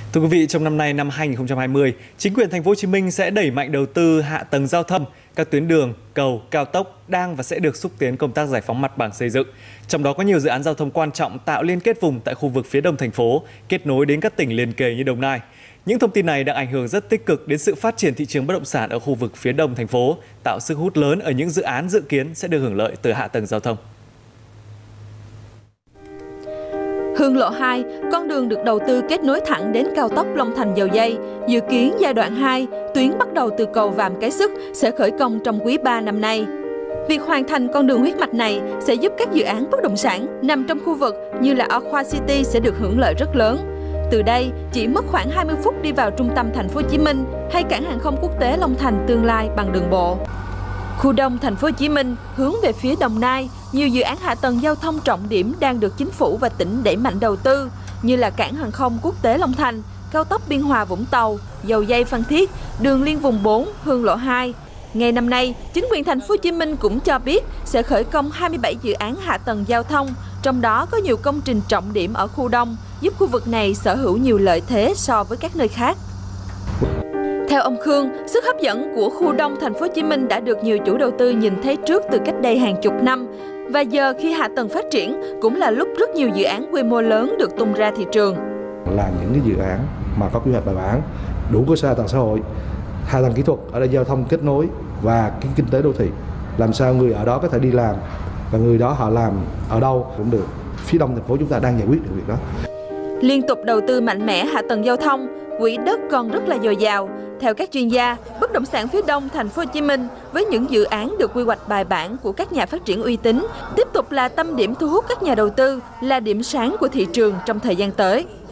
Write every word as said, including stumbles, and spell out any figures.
Thưa quý vị, trong năm nay năm hai nghìn không trăm hai mươi, chính quyền thành phố Hồ Chí Minh sẽ đẩy mạnh đầu tư hạ tầng giao thông, các tuyến đường, cầu, cao tốc đang và sẽ được xúc tiến công tác giải phóng mặt bằng xây dựng. Trong đó có nhiều dự án giao thông quan trọng tạo liên kết vùng tại khu vực phía đông thành phố, kết nối đến các tỉnh liền kề như Đồng Nai. Những thông tin này đang ảnh hưởng rất tích cực đến sự phát triển thị trường bất động sản ở khu vực phía đông thành phố, tạo sức hút lớn ở những dự án dự kiến sẽ được hưởng lợi từ hạ tầng giao thông. Hương lộ hai, con đường được đầu tư kết nối thẳng đến cao tốc Long Thành - Dầu Giây, dự kiến giai đoạn hai, tuyến bắt đầu từ cầu Vàm Cái Sức sẽ khởi công trong quý ba năm nay. Việc hoàn thành con đường huyết mạch này sẽ giúp các dự án bất động sản nằm trong khu vực như là Aqua City sẽ được hưởng lợi rất lớn. Từ đây, chỉ mất khoảng hai mươi phút đi vào trung tâm thành phố Hồ Chí Minh hay cảng hàng không quốc tế Long Thành tương lai bằng đường bộ. Khu đông thành phố Hồ Chí Minh hướng về phía Đồng Nai, nhiều dự án hạ tầng giao thông trọng điểm đang được chính phủ và tỉnh đẩy mạnh đầu tư như là cảng hàng không quốc tế Long Thành, cao tốc Biên Hòa Vũng Tàu, Dầu Giây Phan Thiết, đường liên vùng bốn, Hương lộ hai. Ngày năm nay, chính quyền thành phố Hồ Chí Minh cũng cho biết sẽ khởi công hai mươi bảy dự án hạ tầng giao thông, trong đó có nhiều công trình trọng điểm ở khu đông, giúp khu vực này sở hữu nhiều lợi thế so với các nơi khác. Theo ông Khương, sức hấp dẫn của khu đông thành phố Hồ Chí Minh đã được nhiều chủ đầu tư nhìn thấy trước từ cách đây hàng chục năm, và giờ khi hạ tầng phát triển cũng là lúc rất nhiều dự án quy mô lớn được tung ra thị trường. Là những cái dự án mà có quy hoạch bài bản, đủ cơ sở hạ tầng xã hội, hạ tầng kỹ thuật ở đây giao thông kết nối và cái kinh tế đô thị, làm sao người ở đó có thể đi làm và người đó họ làm ở đâu cũng được. Phía đông thành phố chúng ta đang giải quyết được việc đó. Liên tục đầu tư mạnh mẽ hạ tầng giao thông, quỹ đất còn rất là dồi dào. Theo các chuyên gia, bất động sản phía đông thành phố Hồ Chí Minh với những dự án được quy hoạch bài bản của các nhà phát triển uy tín tiếp tục là tâm điểm thu hút các nhà đầu tư, là điểm sáng của thị trường trong thời gian tới.